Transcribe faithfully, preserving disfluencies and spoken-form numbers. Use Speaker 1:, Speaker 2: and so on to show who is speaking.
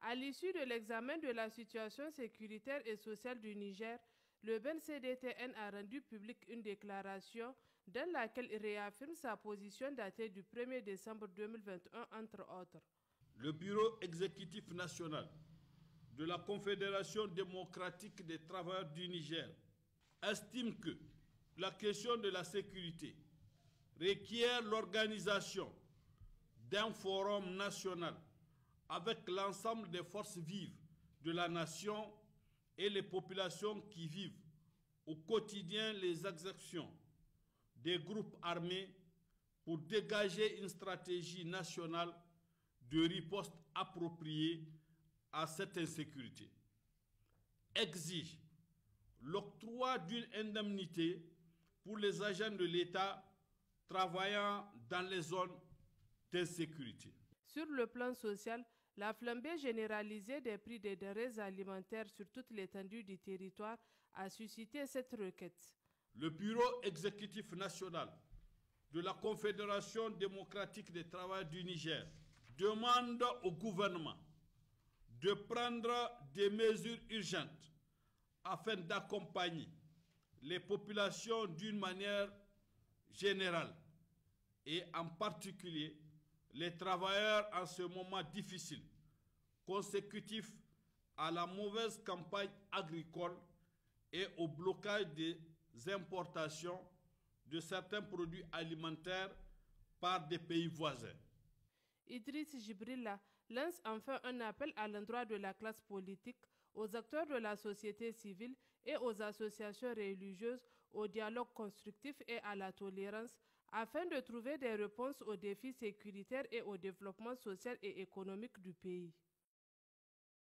Speaker 1: À l'issue de l'examen de la situation sécuritaire et sociale du Niger, le B N C D T N a rendu publique une déclaration dans laquelle il réaffirme sa position datée du premier décembre deux mille vingt et un, entre autres.
Speaker 2: Le Bureau exécutif national de la Confédération démocratique des travailleurs du Niger estime que la question de la sécurité requiert l'organisation d'un forum national avec l'ensemble des forces vives de la nation et les populations qui vivent au quotidien les exactions des groupes armés pour dégager une stratégie nationale de riposte appropriée à cette insécurité. Exige l'octroi d'une indemnité pour les agents de l'État travaillant dans les zones d'insécurité.
Speaker 1: Sur le plan social, la flambée généralisée des prix des denrées alimentaires sur toute l'étendue du territoire a suscité cette requête.
Speaker 2: Le Bureau exécutif national de la Confédération démocratique des travailleurs du Niger demande au gouvernement de prendre des mesures urgentes afin d'accompagner les populations d'une manière générale et en particulier les travailleurs en ce moment difficile, consécutif à la mauvaise campagne agricole et au blocage des importations de certains produits alimentaires par des pays voisins.
Speaker 1: Idriss Jibrilla lance enfin un appel à l'endroit de la classe politique, aux acteurs de la société civile et aux associations religieuses au dialogue constructif et à la tolérance afin de trouver des réponses aux défis sécuritaires et au développement social et économique du pays.